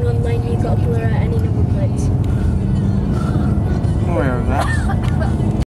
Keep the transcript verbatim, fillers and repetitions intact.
online you got to blur out any number plates.